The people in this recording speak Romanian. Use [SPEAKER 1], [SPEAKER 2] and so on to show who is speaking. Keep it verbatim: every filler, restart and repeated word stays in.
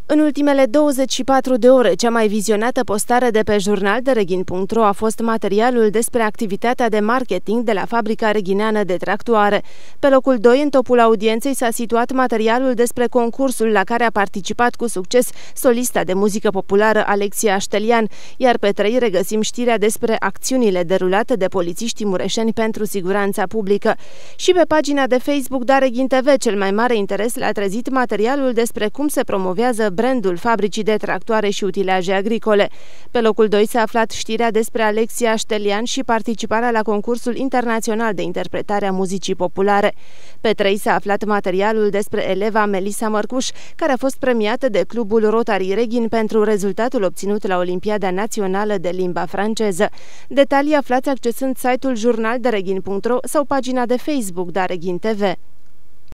[SPEAKER 1] În ultimele douăzeci și patru de ore, cea mai vizionată postare de pe jurnal de reghin punct ro a fost materialul despre activitatea de marketing de la fabrica reghineană de tractoare. Pe locul doi, în topul audienței, s-a situat materialul despre concursul la care a participat cu succes solista de muzică populară Alexia Aștelian, iar pe trei regăsim știrea despre acțiunile derulate de polițiștii mureșeni pentru siguranța publică. Și pe pagina de Facebook Dareghin T V, cel mai mare interes l-a trezit materialul despre cum se promovează brandul fabricii de tractoare și utilaje agricole. Pe locul doi s-a aflat știrea despre Alexia Aștelian și participarea la concursul internațional de interpretare a muzicii populare. Pe trei s-a aflat materialul despre eleva Melissa Mărcuș, care a fost premiată de clubul Rotary Reghin pentru rezultatul obținut la Olimpiada Națională de Limba Franceză. Detalii aflați accesând site-ul jurnal de reghin punct ro sau pagina de Facebook Dareghin T V.